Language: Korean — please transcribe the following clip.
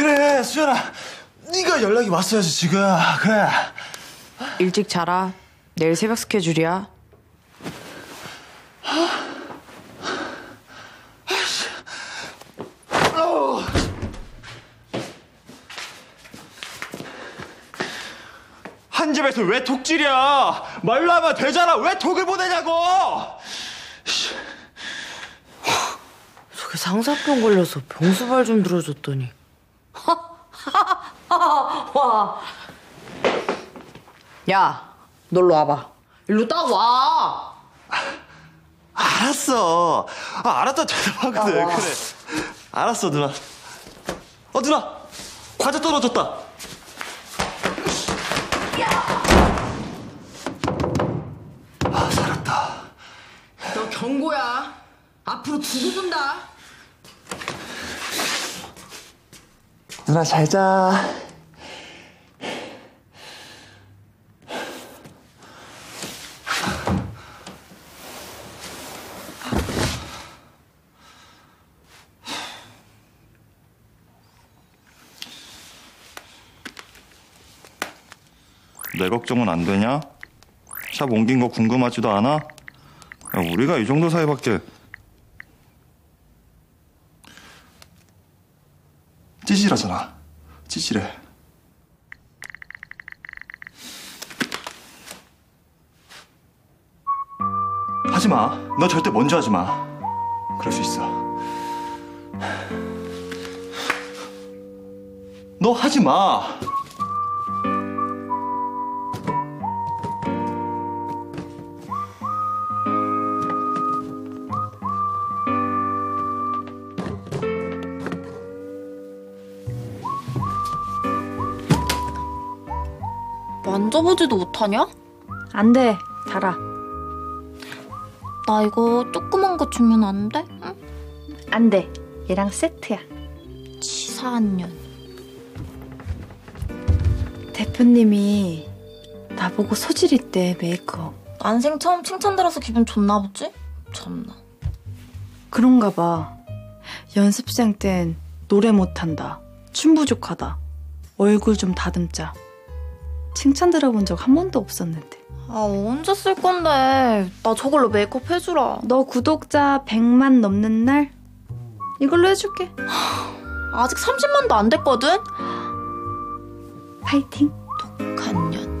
그래 수연아, 네가 연락이 왔어야지 지금. 그래. 일찍 자라. 내일 새벽 스케줄이야. 한 집에서 왜 톡질이야? 말로 하면 되잖아. 왜 톡을 보내냐고. 저게 상사병 걸려서 병수발 좀 들어줬더니. 와. 야, 놀러 와봐. 일로 딱 와. 알았어. 알았다 대답하거든. 그래. 알았어 누나. 누나, 과자 떨어졌다. 살았다. 너 경고야. 앞으로 두고 본다. 누나 잘 자. 내 걱정은 안 되냐? 샵 옮긴 거 궁금하지도 않아? 야, 우리가 이 정도 사이밖에. 찌질하잖아. 찌질해. 하지마. 너 절대 먼저 하지마. 그럴 수 있어. 너 하지마. 만져보지도 못하냐? 안 돼, 달아. 나 이거 조그만 거 주면 안 돼? 응? 안 돼, 얘랑 세트야. 치사한 년. 대표님이 나보고 소질 있대, 메이크업. 난생 처음 칭찬 들어서 기분 좋나 보지? 참나. 그런가 봐. 연습생 땐 노래 못한다, 춤 부족하다, 얼굴 좀 다듬자. 칭찬 들어본 적 한 번도 없었는데. 아, 언제 쓸 건데. 나 저걸로 메이크업 해주라. 너 구독자 100만 넘는 날 이걸로 해줄게. 아직 30만도 안 됐거든? 파이팅. 독한 년.